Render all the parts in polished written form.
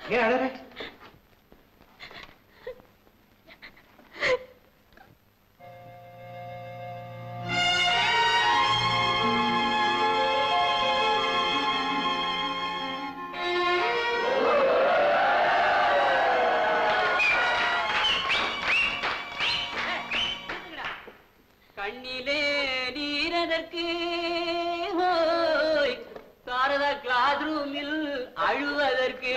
ஏன் அழற? கண்ணிலே நீரதற்கு சாரதா கிளாஸ் ரூமில் அழுவதற்கு.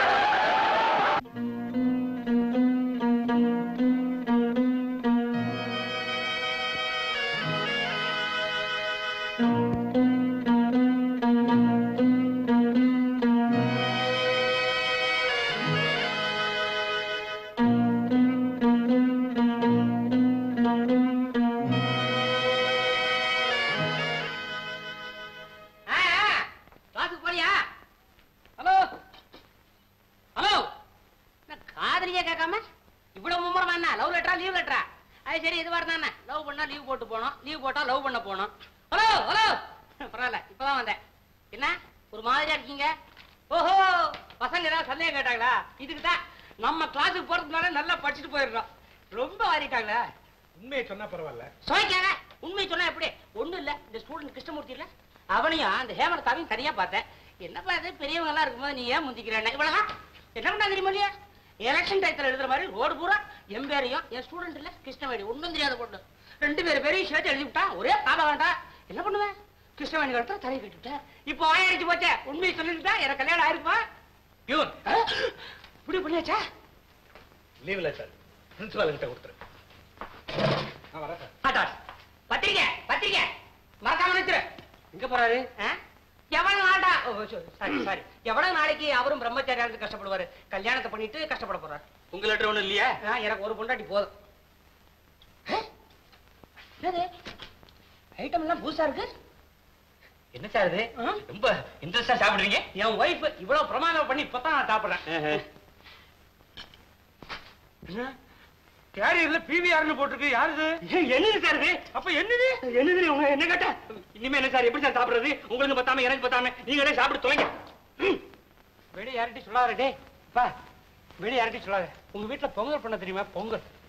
நம்ம கிளாஸுக்கு போறதுனால நல்லா படிச்சுட்டு போயிடுறோம். ரொம்ப வாரிட்டாங்களா? உண்மையை சொன்னா பரவாயில்ல. சொல்லிக்காங்க. உண்மையை சொன்னா எப்படி? ஒண்ணும் இல்ல, இந்த ஸ்டூடெண்ட் கிருஷ்ணமூர்த்தி இல்ல, அவனையும் அந்த ஹேமலதாவையும் தனியா பார்த்தேன். என்னப்பா இது, பெரியவங்க எல்லாம் இருக்கும்போது நீ ஏன் முந்திக்கிறேன்? இவ்வளவுதான். என்ன பண்ணா தெரியுமா இல்லையா? எலெக்ஷன் டயத்துல எழுதுற மாதிரி ரோடு பூரா என் பேரையும் என் ஸ்டூடெண்ட் இல்ல கிருஷ்ணவேணி ஒன்னும் தெரியாத பொண்ணு 2 பேரையும் சேர்த்து எழுதி விட்டா. ஒரே காபா வேண்டாம். என்ன பண்ணுவேன்? கிருஷ்ணவேணி கழுத்துல தலையை கட்டிவிட்டேன். இப்போ ஆயிடுச்சு போச்சே. உண்மையை சொல்லிருந்தா எனக்கு கல்யாணம் ஆயிருப்பா. பியூன் இப்படி பண்ணியாச்சா? லீவ் லெட்டர் பிரின்சிபால் கிட்ட கொடுத்துரு. நான் வரேன் சார். பத்திரிக்கை பத்திரிக்கை மறக்காம நிறுத்துரு. எங்க போறாரு? எவ்வளவு நாட்டா சாரி எவ்வளவு நாளைக்கு அவரும் பிரம்மச்சாரியா இருந்து கஷ்டப்படுவாரு? கல்யாணத்தை பண்ணிட்டு கஷ்டப்பட போறாரு. உங்க லெட்டர் ஒண்ணும் இல்லையா? எனக்கு ஒரு பொண்டாட்டி போதும். ஐட்டம் எல்லாம் புதுசா இருக்கு. என்ன சார் இது? ரொம்ப இன்ட்ரெஸ்டா சாப்பிடுறீங்க. என் ஒய்ஃப் இவ்வளவு பிரமாதம் பண்ணி இப்பதான் நான் சாப்பிடுறேன். கேரியர்ல பிவிஆர்னு போட்டுருக்கு. யாரு? என்னது சார் இது? அப்ப என்னது என்னது உங்க என்ன கேட்டா? இனிமே என்ன சார் எப்படி சார் சாப்பிடுறது? உங்களுக்கு பத்தாம எனக்கு பத்தாம நீங்களே சாப்பிட்டு தொலைங்க. வெளியே யார்கிட்டயும் சொல்லாத. டே வெளியே யார்கிட்டயும் சொல்லாத. உங்க வீட்டுல பொங்கல் பண்ண தெரியுமா? பொங்கல்